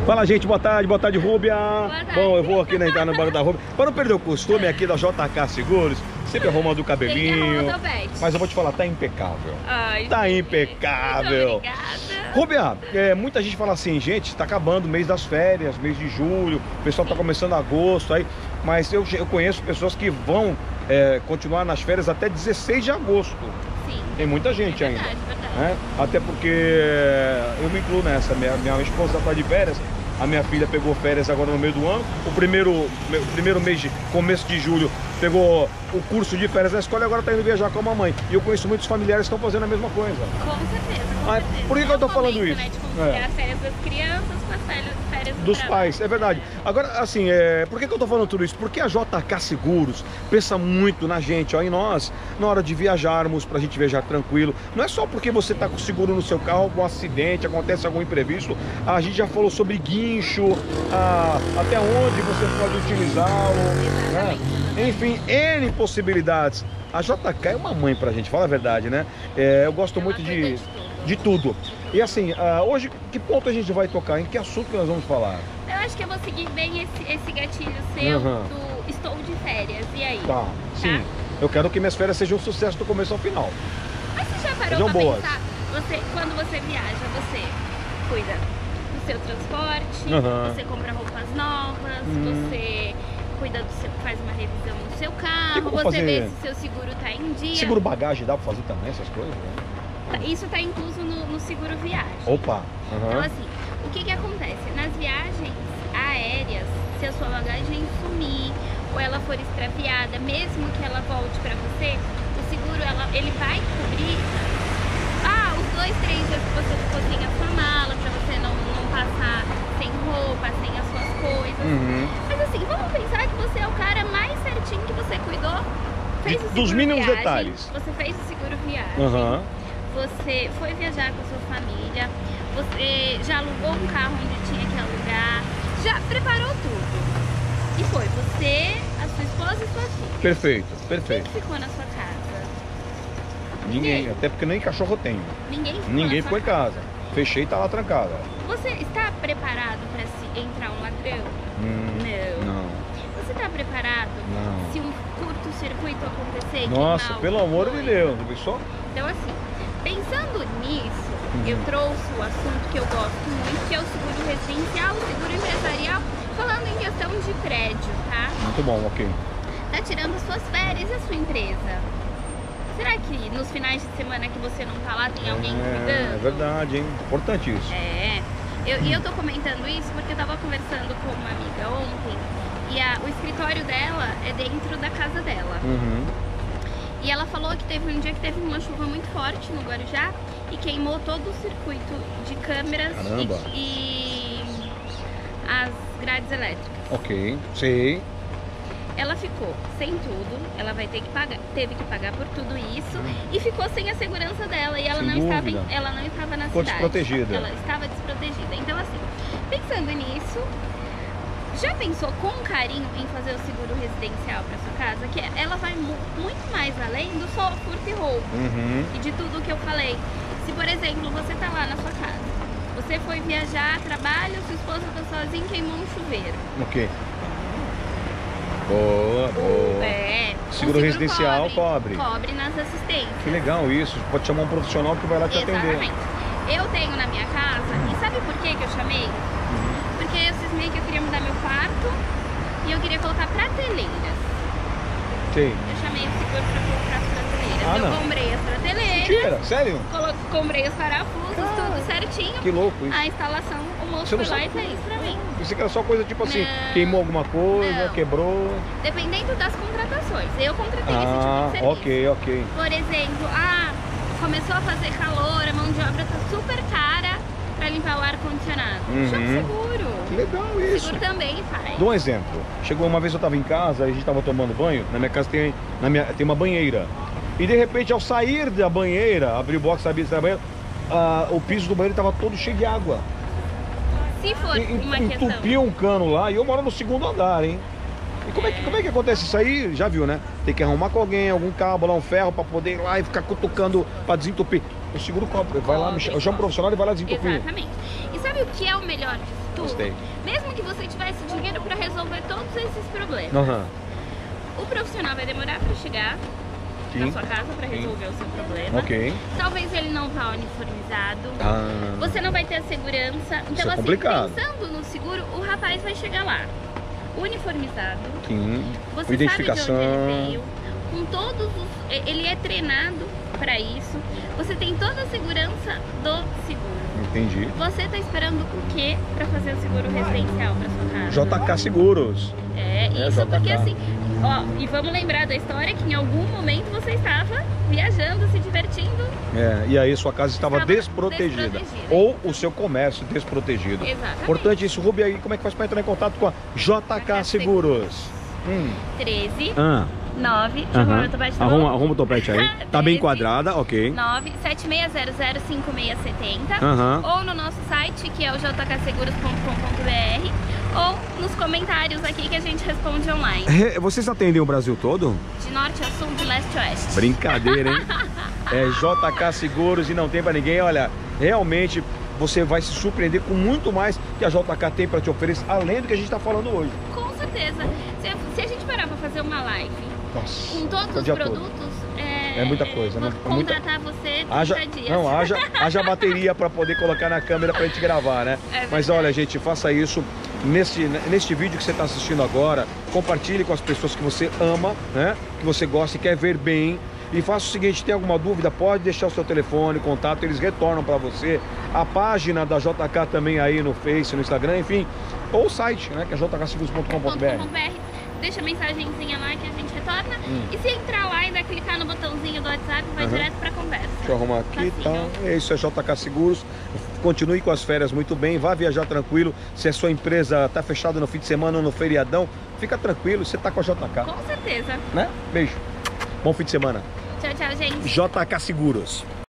Fala, gente, boa tarde, Rúbia. Boa tarde. Bom, eu vou aqui na entrada no banco da Rúbia. Para não perder o costume aqui da JK Seguros, sempre arrumando o cabelinho. Mas eu vou te falar, tá impecável. Ai, tá gente, impecável. muito obrigada. Rúbia, muita gente fala assim, gente, tá acabando o mês das férias, mês de julho, o pessoal tá começando agosto aí, mas eu conheço pessoas que vão continuar nas férias até 16 de agosto. Sim. Tem muita gente Verdade. ainda. Até porque eu me incluo nessa, minha esposa tá de férias. A minha filha pegou férias agora no meio do ano. O primeiro mês de começo de julho pegou o curso de férias na escola e agora está indo viajar com a mamãe. E eu conheço muitos familiares que estão fazendo a mesma coisa. Com certeza, com certeza. Por que eu estou falando isso? Né, de conciliar as férias das crianças com as férias dos pais, é verdade. Agora, assim, por que eu tô falando tudo isso? Porque a JK Seguros pensa muito na gente, ó, em nós, na hora de viajarmos, pra gente viajar tranquilo. Não é só porque você tá com seguro no seu carro, algum acidente, acontece algum imprevisto. A gente já falou sobre guincho, até onde você pode utilizá-lo, né? Enfim, N possibilidades. A JK é uma mãe pra gente, fala a verdade, né? Eu gosto muito de tudo. E assim, hoje, que ponto a gente vai tocar? Em que assunto que nós vamos falar? Eu acho que eu vou seguir bem esse gatilho seu do estou de férias. E aí? Tá, sim. Eu quero que minhas férias sejam um sucesso do começo ao final. Mas você já parou pra pensar? Quando você viaja, você cuida do seu transporte, você compra roupas novas, você cuida faz uma revisão no seu carro, você vê se seu seguro tá em dia. Seguro bagagem dá pra fazer também essas coisas? Né? Isso está incluso no seguro viagem. Opa! Então assim, o que acontece? Nas viagens aéreas, se a sua bagagem sumir ou ela for extraviada, mesmo que ela volte para você, o seguro ele vai cobrir os 2, 3 dias que você ficou sem a sua mala, para você não passar sem roupa, sem as suas coisas. Mas assim, vamos pensar que você é o cara mais certinho que você cuidou, fez o seguro dos mínimos viagem, detalhes. Você fez o seguro viagem. Você foi viajar com a sua família, você já alugou um carro onde tinha que alugar, já preparou tudo. E foi você, a sua esposa e sua filha. Perfeito. Quem ficou na sua casa? Ninguém, até porque nem cachorro tem. Ninguém ficou em casa. Fechei e tá lá trancada. Você está preparado para se entrar um ladrão? Não. Você está preparado Não. se um curto-circuito acontecer? Nossa, pelo amor de Deus, não viu só? Então assim, pensando nisso, eu trouxe o assunto que eu gosto muito, que é o seguro residencial, o seguro empresarial, falando em questão de prédio, tá? Muito bom, ok. Tá tirando suas férias e a sua empresa. Será que nos finais de semana que você não tá lá tem alguém cuidando? É verdade, hein? Importante isso. E eu tô comentando isso porque eu tava conversando com uma amiga ontem e o escritório dela é dentro da casa dela. E ela falou que teve um dia que teve uma chuva muito forte no Guarujá e queimou todo o circuito de câmeras e as grades elétricas. Ok, sei. Ela ficou sem tudo, ela teve que pagar por tudo isso e ficou sem a segurança dela e ela não estava na cidade. Desprotegida. Ela estava desprotegida. Então assim, pensando nisso, já pensou com carinho em fazer o seguro residencial para sua casa? Que ela vai muito mais além do só furto e roubo e de tudo que eu falei. Se, por exemplo, você tá lá na sua casa, você foi viajar, trabalho, sua esposa tá sozinha e queimou um chuveiro. Ok. Boa. Seguro residencial cobre nas assistências. Que legal isso. Pode chamar um profissional que vai lá te atender. Exatamente. Eu tenho na minha casa, e sabe por que eu chamei? Porque eu cismei que eu queria mudar meu quarto e eu queria colocar prateleiras. Sei. Eu chamei o seguro pra colocar as prateleiras. Eu comprei as prateleiras. Mentira, sério? Comprei os parafusos, tudo certinho. Que louco isso. A instalação, o moço foi lá e fez pra mim. Isso que era só coisa tipo assim, queimou alguma coisa, quebrou. Dependendo das contratações. Eu contratei esse tipo de serviço. Ok. Por exemplo, começou a fazer calor, a mão de obra tá super cara pra limpar o ar-condicionado. Chama seguro. Que legal isso. O seguro também faz. Dou um exemplo. Chegou uma vez eu tava em casa, a gente tava tomando banho. Na minha casa tem uma banheira. E de repente, ao sair da banheira, abri o box, sabia da banheira, o piso do banheiro tava todo cheio de água. Se for uma questão... Entupiu um cano lá e eu moro no 2º andar, hein? E como é que acontece isso aí? Já viu, né? Tem que arrumar com alguém, algum cabo lá, um ferro pra poder ir lá e ficar cutucando pra desentupir. O seguro cobre. Vai lá, eu chamo o profissional e vai lá desentupir. Exatamente. E sabe o que é o melhor disso tudo. Gostei. Mesmo que você tivesse dinheiro para resolver todos esses problemas. Aham. O profissional vai demorar para chegar na Sim. sua casa para resolver o seu problema. Ok. Talvez ele não vá uniformizado. Ah, Você não vai ter a segurança. Então, é assim, complicado. pensando no seguro, o rapaz vai chegar lá uniformizado. sim. Você Identificação. sabe de onde ele veio. Com todos os... Ele é treinado para isso. Você tem toda a segurança do seguro. Entendi. Você está esperando o quê para fazer o seguro residencial para sua casa? JK Seguros. É, isso JK. porque assim, ó, e vamos lembrar da história que em algum momento você estava viajando, se divertindo. É, e aí sua casa estava Estava desprotegida. desprotegida. Ou o seu comércio desprotegido. Exatamente. Importante isso. Rubi, aí como é que faz para entrar em contato com a JK Seguros? 13 Ah, 9, deixa eu arrumar meu topete, tá bom? arruma o topete aí. Tá bem enquadrada, ok. 976005670 Aham. ou no nosso site que é o jkseguros.com.br ou nos comentários aqui que a gente responde online. Vocês atendem o Brasil todo? De norte a sul, de leste a oeste. Brincadeira, hein? É JK Seguros e não tem pra ninguém. Olha, realmente você vai se surpreender com muito mais que a JK tem pra te oferecer, além do que a gente tá falando hoje. Com certeza. Se a gente parar pra fazer uma live Nossa, com todos o os dia todo. produtos, É muita coisa, né? vou É muita- contratar você 30 Haja, dias. não, haja bateria para poder colocar na câmera pra gente gravar, né? É verdade. Mas olha, gente, faça isso neste vídeo que você está assistindo agora. Compartilhe com as pessoas que você ama, né? Que você gosta e quer ver bem. E faça o seguinte, tem alguma dúvida, pode deixar o seu telefone, contato, eles retornam para você. A página da JK também aí no Face, no Instagram, enfim. Ou o site, né? Que é jkseguros.com.br. Deixa a mensagenzinha lá que a gente retorna. E se entrar lá e ainda clicar no botãozinho do WhatsApp, vai direto pra conversa. Deixa eu arrumar aqui, tá? Facinho. É isso, é JK Seguros. Continue com as férias muito bem, vá viajar tranquilo. Se a sua empresa tá fechada no fim de semana ou no feriadão, fica tranquilo, você tá com a JK, Com certeza. né? Beijo. Bom fim de semana. Tchau, tchau, gente. JK Seguros.